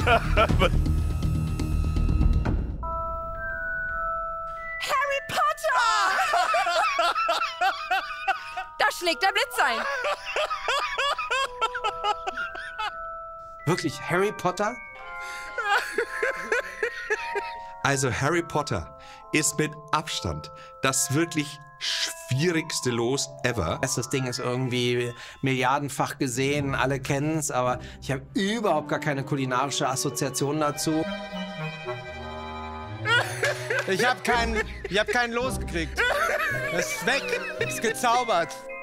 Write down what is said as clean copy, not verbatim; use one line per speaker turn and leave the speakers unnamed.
Harry Potter! Da schlägt der Blitz ein.
Wirklich, Harry Potter?
Also Harry Potter ist mit Abstand das wirklich schwierigste Los ever.
Das Ding ist irgendwie milliardenfach gesehen, alle kennen es, aber ich habe überhaupt gar keine kulinarische Assoziation dazu.
Ich hab keinen Los gekriegt. Das ist weg. Ist gezaubert.